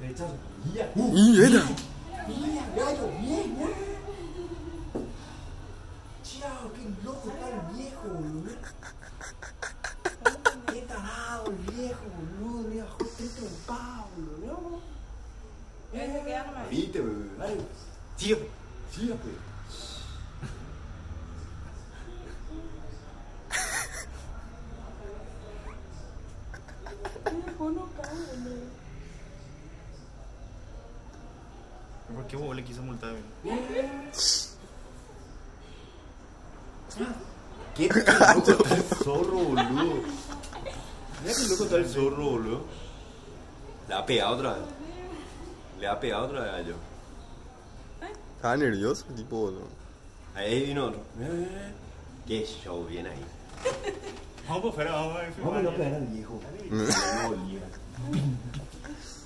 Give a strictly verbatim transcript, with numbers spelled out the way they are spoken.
Rechazo. Mira. ¡Y era! Mira, gallo, bien, ¿eh? Chao, qué loco está el viejo, boludo. Qué tarado el viejo, boludo. Mira, joder, te trompado, boludo. Eh, Viste, boludo. Dale. Sigue, pues. Sigue, pues. ¿Por qué vos le quiso multar a mí? ¿Qué loco está el zorro, boludo? Mira qué loco está el zorro, boludo. Le ha pegado otra vez. Le ha pegado otra vez a yo. Estaba nervioso, tipo, ¿no? Ahí vino otro. Qué show viene ahí. Vamos por fuera, vamos a ver. Vamos a pegar al viejo. No, viejo.